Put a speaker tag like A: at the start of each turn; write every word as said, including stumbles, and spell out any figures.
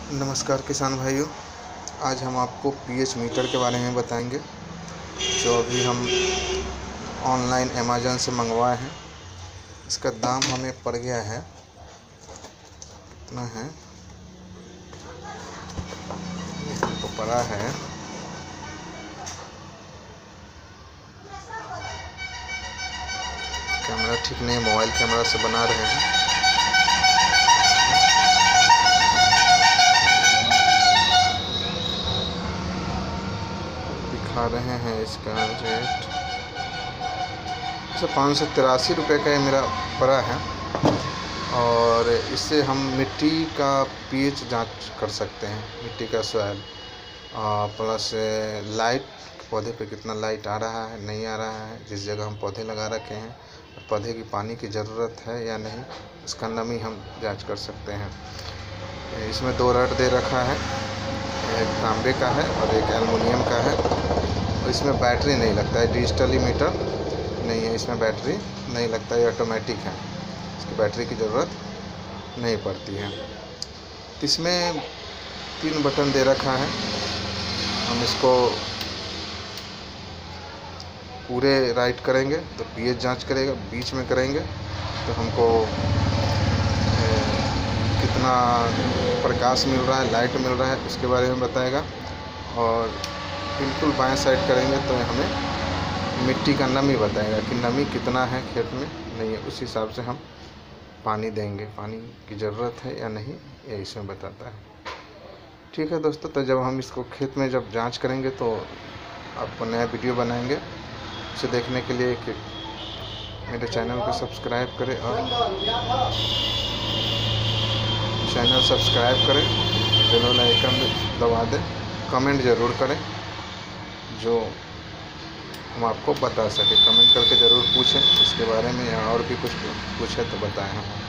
A: नमस्कार किसान भाइयों, आज हम आपको पीएच मीटर के बारे में बताएंगे जो अभी हम ऑनलाइन अमेज़न से मंगवाए हैं। इसका दाम हमें पड़ गया है, इतना है तो पड़ा है कैमरा ठीक नहीं, मोबाइल कैमरा से बना रहे हैं। दिखा रहे हैं इसका रेट पाँच सौ तिरासी रुपये का ये मेरा पड़ा है। और इससे हम मिट्टी का पीएच जांच कर सकते हैं, मिट्टी का सॉइल प्लस लाइट, पौधे पे कितना लाइट आ रहा है नहीं आ रहा है, जिस जगह हम पौधे लगा रखे हैं पौधे की पानी की ज़रूरत है या नहीं, इसका नमी हम जांच कर सकते हैं। इसमें दो रड दे रखा है, एक तांबे का है और एक एल्युमिनियम का है। और इसमें बैटरी नहीं लगता है, डिजिटली मीटर नहीं है, इसमें बैटरी नहीं लगता है, ऑटोमेटिक है, इसकी बैटरी की ज़रूरत नहीं पड़ती है। इसमें तीन बटन दे रखा है, हम इसको पूरे राइट करेंगे तो पीएच जांच करेगा, बीच में करेंगे तो हमको कितना प्रकाश मिल रहा है, लाइट मिल रहा है, उसके बारे में बताएगा। और बिल्कुल बाएं साइड करेंगे तो हमें मिट्टी का नमी बताएगा कि नमी कितना है खेत में नहीं है, उस हिसाब से हम पानी देंगे, पानी की ज़रूरत है या नहीं ये इसमें बताता है। ठीक है दोस्तों, तो जब हम इसको खेत में जब जांच करेंगे तो आपको नया वीडियो बनाएंगे। उसे देखने के लिए कि मेरे चैनल को सब्सक्राइब करें और चैनल सब्सक्राइब करें, बेल आइकन दबा दें, कमेंट ज़रूर करें जो हम आपको बता सके। कमेंट करके ज़रूर पूछें इसके बारे में, या और भी कुछ पूछे तो बताएं हम।